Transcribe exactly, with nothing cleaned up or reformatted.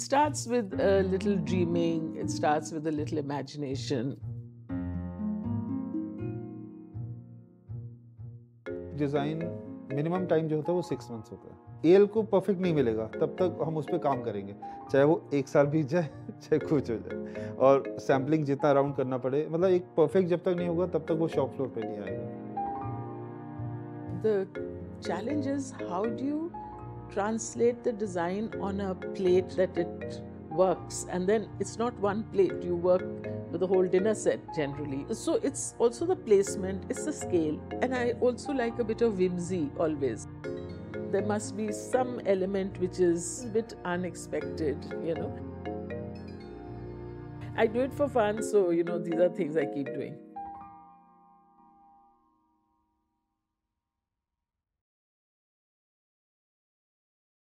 starts with a little dreaming, it starts with a little imagination. Design minimum time जो होता है वो six months होता है। एल को परफेक्ट नहीं मिलेगा तब तक हम उस पर काम करेंगे, चाहे वो एक साल बीत जाए चाहे कुछ हो जाए, और सैम्पलिंग जितना राउंड करना पड़े, मतलब एक परफेक्ट जब तक नहीं होगा तब तक वो शॉप फ्लोर पे नहीं आएगा। The challenge is how do you translate the design on a plate that it works, and then it's not one plate, you work with a whole dinner set generally. So it's also the placement, it's the scale, and I also like a bit of whimsy always. There must be some element which is a bit unexpected, you know. I do it for fun, so you know these are things I keep doing.